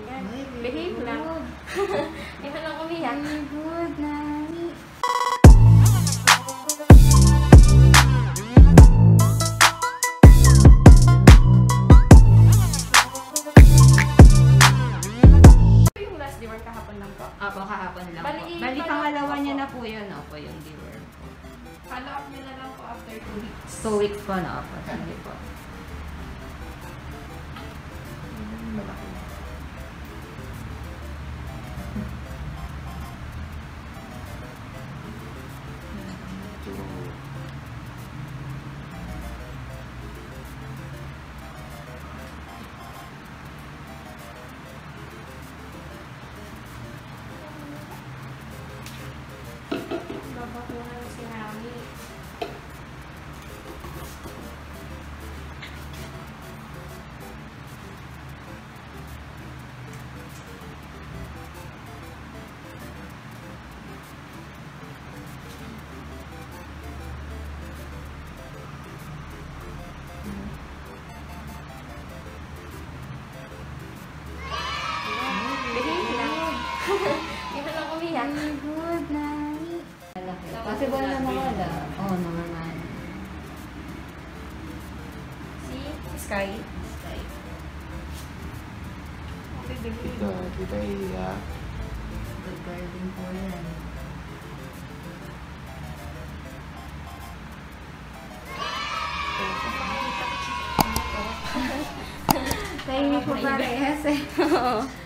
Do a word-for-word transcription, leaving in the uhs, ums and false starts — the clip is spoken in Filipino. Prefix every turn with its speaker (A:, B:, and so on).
A: Yan. Behave lang. Hindi mo lang umiyak.
B: Very good, Nani.
A: Yung last deworm kahapon lang po.
B: Opo, kahapon lang
A: Bali,
B: po. Bali,
A: parang-
B: pangalawa niya
A: opo.
B: na po yun. Opo, yung deworm po.
A: Follow up nyo na lang po after two weeks.
B: Two weeks po na. Opo, sige po.
C: Malaki.
A: Babakunan si Mami. Behave lang. Hindi mo lang umiyak.
B: Very good, Nani. Possible na mawala. Oo, oh, naman.
A: Si Sky.
B: Sky.
A: Okay, behave.
C: Dito, dito iiyak.
B: Good garden po yan. Tahimik po parehas eh.